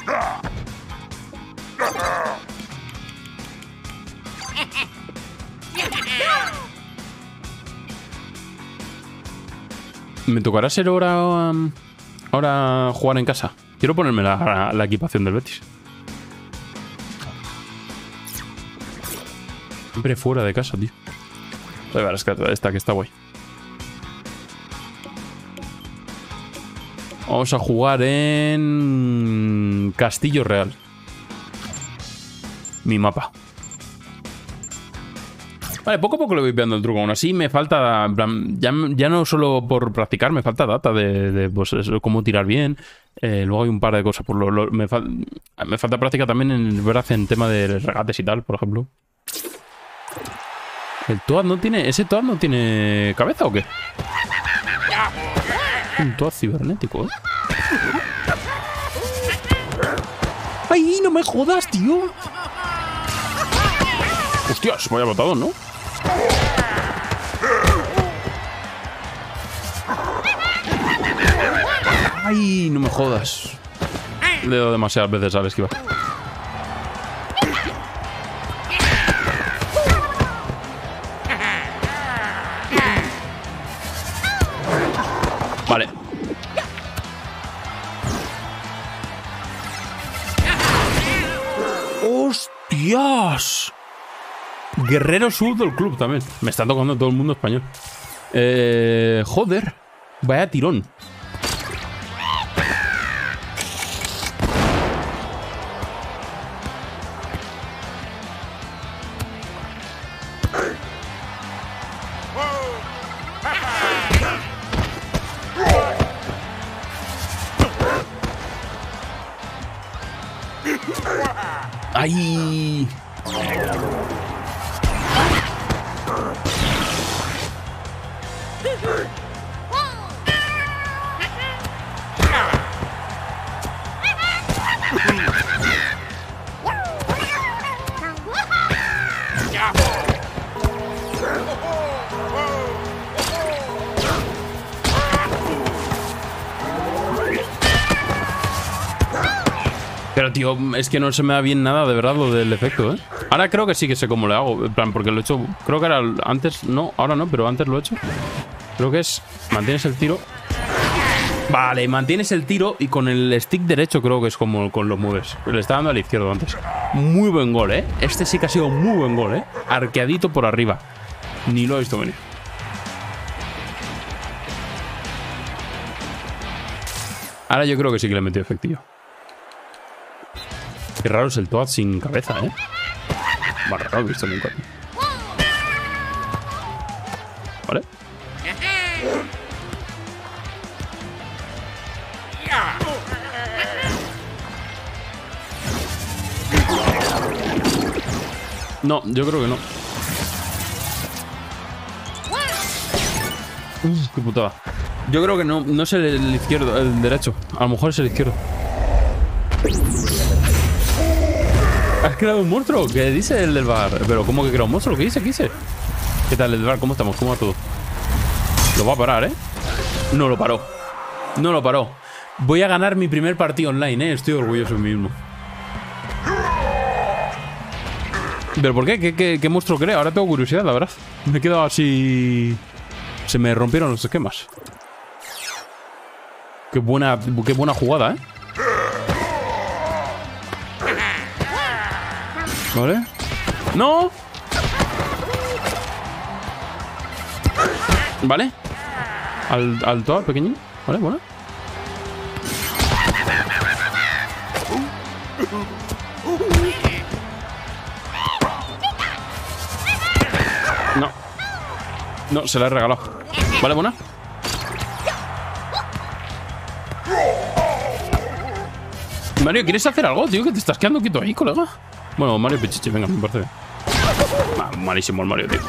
Me tocará ser ahora jugar en casa. Quiero ponerme la equipación del Betis. Siempre fuera de casa, tío. A ver, es que esta que está guay. Vamos a jugar en Castillo Real. Mi mapa. Vale, poco a poco le voy pillando el truco. Aún así me falta, en plan, ya no solo por practicar, me falta data de pues, eso, cómo tirar bien. Luego hay un par de cosas. Me falta práctica también en tema de regates y tal, por ejemplo. ¿El Toad no tiene... ¿Ese Toad no tiene cabeza o qué? Un Toad cibernético, ¿eh? ¡Ay, no me jodas, tío! ¡Hostias! Vaya botado, ¿no? ¡Ay, no me jodas! Le he dado demasiadas veces al esquivar. Vale. ¡Hostias! Guerrero Fútbol Club también. Me está tocando todo el mundo español. Joder. Vaya tirón. ¡Ay! Pero, tío, es que no se me da bien nada, de verdad, lo del efecto, ¿eh? Ahora creo que sí que sé cómo le hago. En plan, porque lo he hecho... Creo que era antes... No, ahora no, pero antes lo he hecho. Creo que es... Mantienes el tiro. Vale, mantienes el tiro y con el stick derecho creo que es como lo mueves. Le estaba dando al izquierdo antes. Muy buen gol, ¿eh? Este sí que ha sido muy buen gol, ¿eh? Arqueadito por arriba. Ni lo he visto venir. Ahora yo creo que sí que le he metido efectivo. Qué raro es el Toad sin cabeza, ¿eh? Más raro, he visto nunca. Vale. No, yo creo que no. Qué putada. Yo creo que no, no es el izquierdo, el derecho. A lo mejor es el izquierdo. ¿Has creado un monstruo? ¿Qué dice el del bar? Pero ¿cómo que creado un monstruo? ¿Qué dice? ¿Qué dice? ¿Qué tal el del bar? ¿Cómo estamos? ¿Cómo va todo? Lo va a parar, ¿eh? No lo paró. No lo paró. Voy a ganar mi primer partido online, ¿eh? Estoy orgulloso de mí mismo. ¿Pero por qué? ¿Qué monstruo crea? Ahora tengo curiosidad, la verdad. Me he quedado así... Se me rompieron los esquemas. Qué buena jugada, ¿eh? ¿Vale? ¡No! ¿Vale? Al Toad pequeñín. ¿Vale? Bueno. No. No, se la he regalado. ¿Vale? Buena. Mario, ¿quieres hacer algo, tío? Que te estás quedando quieto ahí, colega. Bueno, Mario Pichichi, venga, me parece bien. Malísimo el Mario, tío.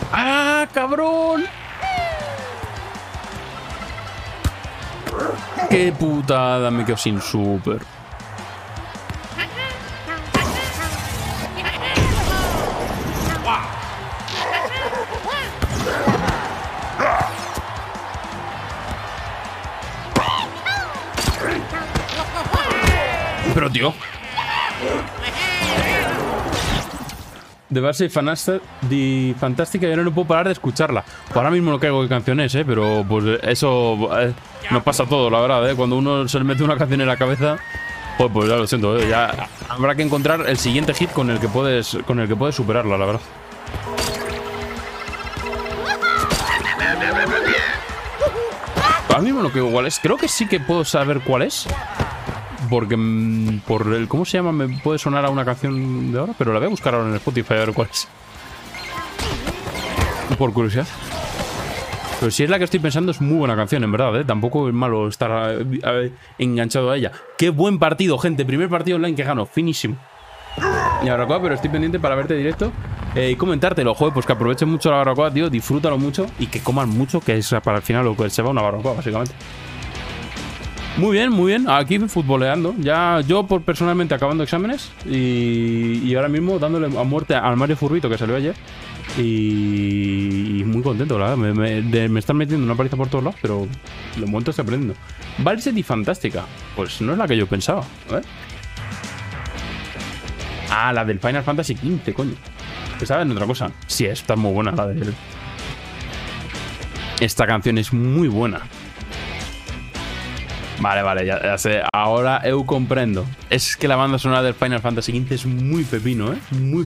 ¡Ah, cabrón! ¡Qué putada! Me quedo sin super. Pero, tío. De base fantástica, yo no puedo parar de escucharla. Pues ahora mismo no caigo qué canción es, pero pues eso nos pasa todo, la verdad, Cuando uno se le mete una canción en la cabeza, pues ya lo siento, ya habrá que encontrar el siguiente hit con el que puedes superarla, la verdad. Ahora mismo no caigo cuál es. Creo que sí que puedo saber cuál es. Porque por el... ¿Cómo se llama? Me puede sonar a una canción de ahora, pero la voy a buscar ahora en Spotify a ver cuál es. Por curiosidad. Pero si es la que estoy pensando, es muy buena canción, en verdad, Tampoco es malo estar enganchado a ella. ¡Qué buen partido, gente! Primer partido online que gano. Finísimo. Y Barbacoa, pero estoy pendiente para verte directo y comentártelo, joder, pues que aprovechen mucho la barbacoa, tío. Disfrútalo mucho y que coman mucho, que es para el final lo que se va una barbacoa, básicamente. Muy bien, muy bien. Aquí futboleando. Ya yo personalmente acabando exámenes y ahora mismo dándole a muerte al Mario Furbito que salió ayer. Y muy contento, la verdad. Me están metiendo una paliza por todos lados, pero de momento estoy aprendiendo. Valset y Fantástica. Pues no es la que yo pensaba. A ver. Ah, la del Final Fantasy XV, coño. Pensaba en otra cosa. Sí, está muy buena la de él. Esta canción es muy buena. Vale, ya sé. Ahora eu comprendo. Es que la banda sonora del Final Fantasy XV es muy pepino, Muy